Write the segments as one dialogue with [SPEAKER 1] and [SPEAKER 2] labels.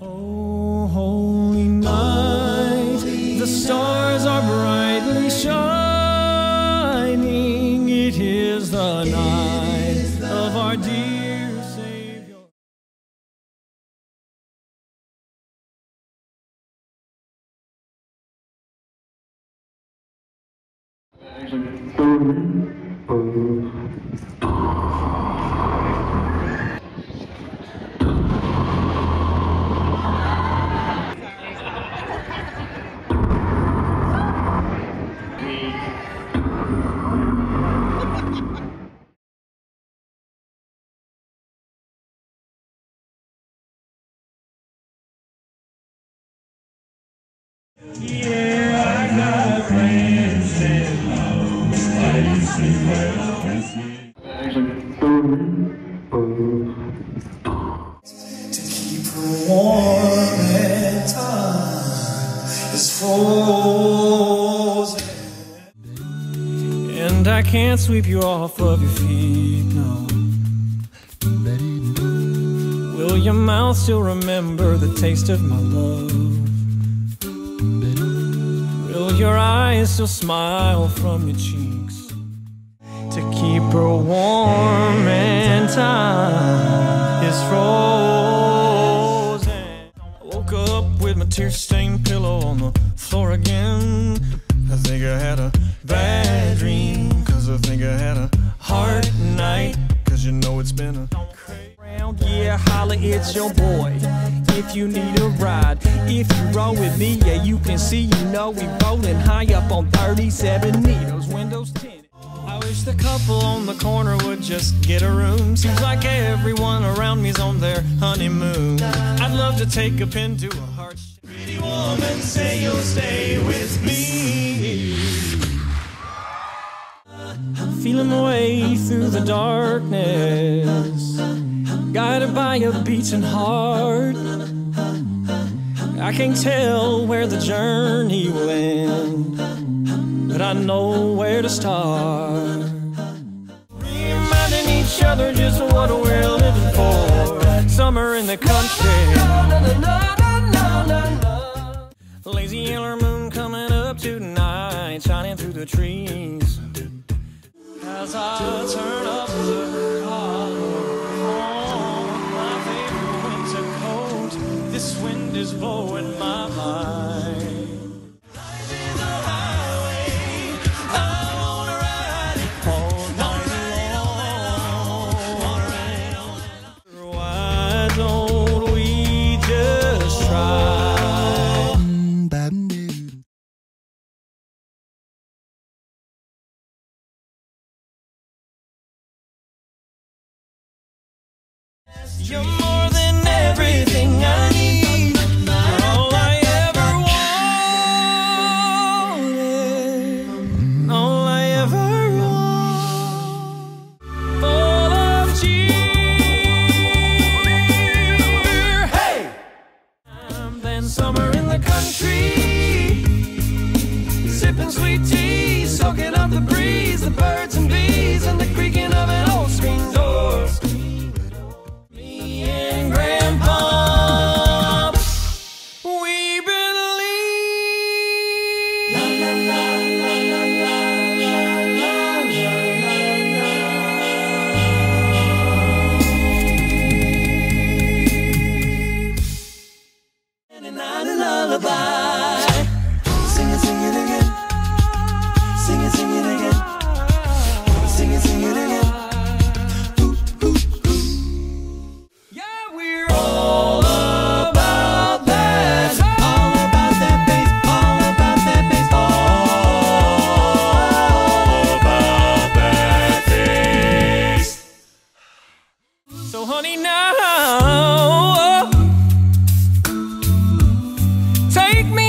[SPEAKER 1] Oh, holy night, the stars are brightly shining. It is the night of our dear Savior. Yeah, I got friends in low places where to keep her warm and time is frozen. And I can't sweep you off of your feet, no. Will your mouth still remember the taste of my love? Will your eyes still smile from your cheeks? To keep her warm and time is frozen. I woke up with my tear-stained pillow on the floor again. I think I had a bad dream, cause I think I had a hard night, cause you know it's been a crazy round. Yeah, holla, it's your boy. If you need a ride, if you roll with me, yeah, you can see, you know we rollin' high up on 37 those windows tinted. I wish the couple on the corner would just get a room. Seems like everyone around me's on their honeymoon. I'd love to take a pin to a heart. Pretty woman, say you'll stay with me. I'm feeling my way through the darkness, guided by a beating heart. I can't tell where the journey will end, but I know where to start. Reminding each other just what we're living for. Summer in the country, lazy yellow moon coming up tonight, shining through the trees. As I turn up the collar on my favorite winter coat, this wind is blowing my mind. Life is a highway, I wanna ride it all night long. Why don't we just try? You're more than everything I need, all I ever wanted, all I ever want. Full of cheer, hey! Then summer in the country, sipping sweet tea, soaking up the breeze, the birds and bees, and the creaking of an old screen door. So honey, now take me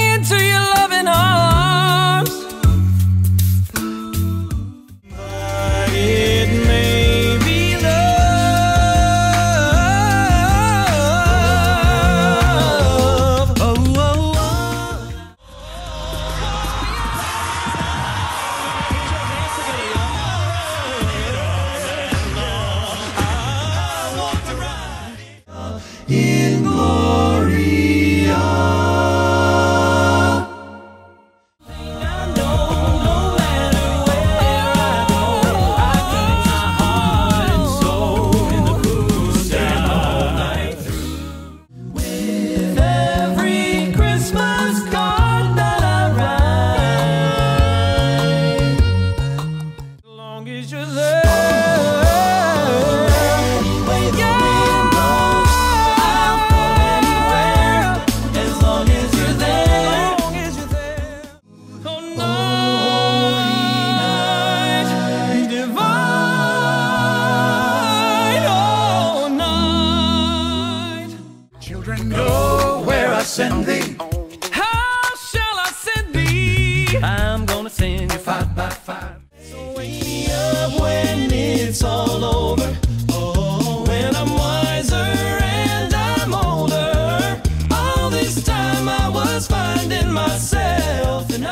[SPEAKER 2] Oh, where I send thee?
[SPEAKER 1] How shall I send thee?
[SPEAKER 2] I'm gonna send you 5 by 5.
[SPEAKER 1] So wake me up when it's all over. Oh, when I'm wiser and I'm older. All this time I was finding myself, and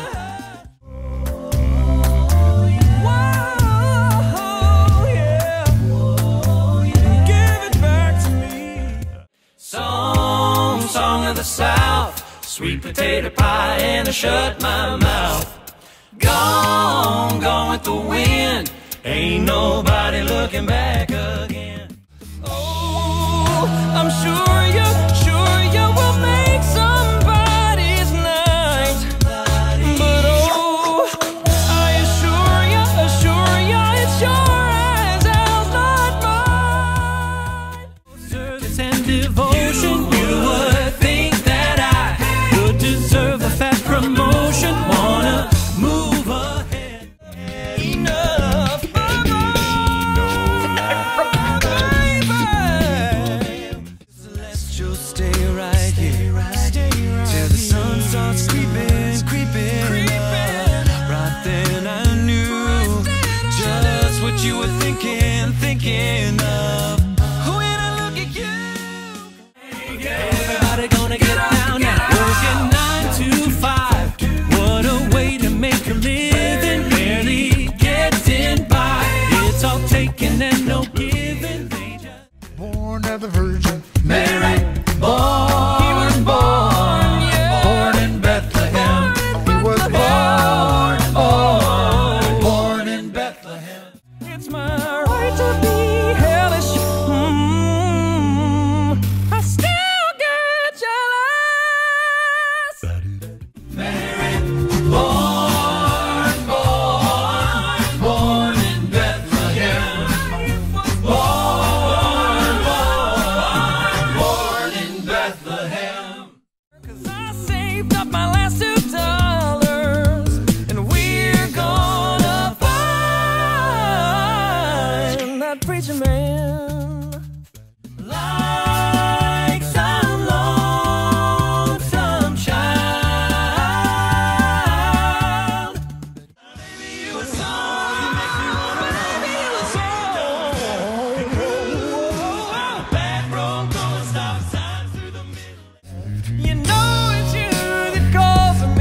[SPEAKER 2] Song of the South, sweet potato pie, and I shut my mouth. Gone with the wind, ain't nobody looking back again.
[SPEAKER 1] oh, I'm sure you will make somebody's night. But oh, I assure you, it's your eyes out, not mine.
[SPEAKER 2] Service and devotion, you would think that I would deserve a fat promotion. Wanna move ahead.
[SPEAKER 1] Enough, baby. Celestial, stay right here till the sun starts creeping up. Right then I knew just what you were thinking of. When I look at you,
[SPEAKER 2] Everybody gonna get down now. Working 9 to 5. What a way to make a living. Barely getting by. It's all taking and no giving.
[SPEAKER 3] Born of the Virgin
[SPEAKER 2] Mary, born,
[SPEAKER 1] he was born, yeah.
[SPEAKER 2] born in Bethlehem.
[SPEAKER 3] He was
[SPEAKER 2] Born in Bethlehem.
[SPEAKER 1] It's my right to be hellish. I still get jealous.
[SPEAKER 2] Mary, born in Bethlehem. Born in Bethlehem.
[SPEAKER 1] 'Cause I saved up my last $2, and we're gonna find that preacher man.
[SPEAKER 2] Like some lonesome child. Maybe you a song, you make me wanna maybe you a song. Back road, gonna stop signs through the middle.
[SPEAKER 1] You know it's you that calls me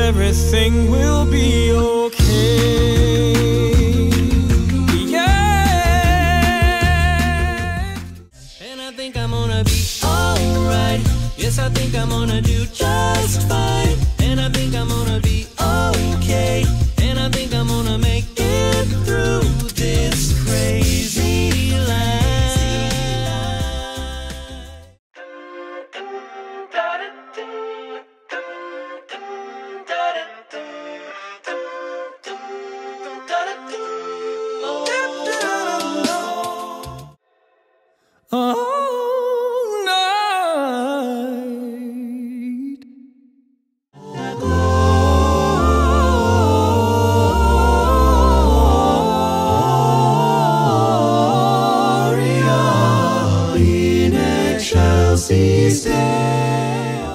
[SPEAKER 1] everything will be okay. Yeah.
[SPEAKER 2] And I think I'm gonna be alright. Yes, I think I'm gonna do just fine. And I think I'm gonna be okay. And I think I'm gonna make it through this crazy life.
[SPEAKER 1] All night. Gloria in excelsis Deo.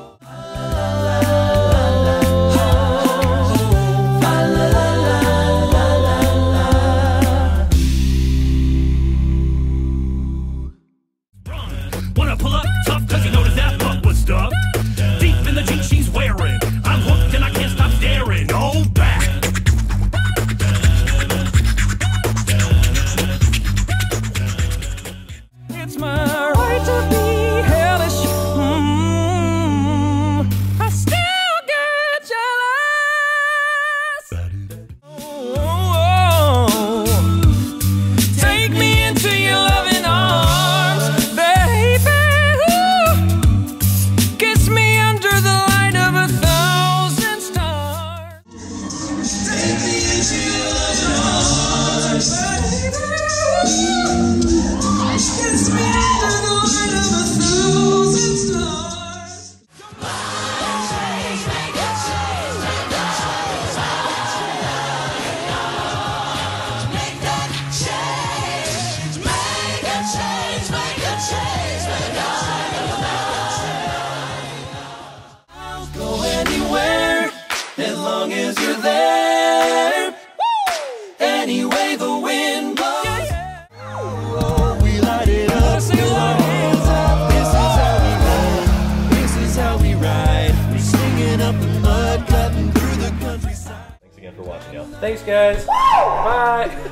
[SPEAKER 4] Wanna pull up tough cause you noticed that butt was stuck deep in the jeans she's wearing. I'm hooked and I can't stop staring. Oh, back.
[SPEAKER 1] It's my right to be hellish. I still get jealous. Oh, take me into your loving arms, baby. Ooh. Kiss me under the light of 1,000 stars. Take me into your loving arms, baby. Kiss me under the light of 1,000 stars. I'll go anywhere as long as you're there. Any way the wind blows. Oh, we light it up. With our hands up. This is how we ride. This is how we ride. We're singing up the mud, cutting through the countryside.
[SPEAKER 5] Thanks again for watching, y'all.
[SPEAKER 6] Thanks, guys. Bye.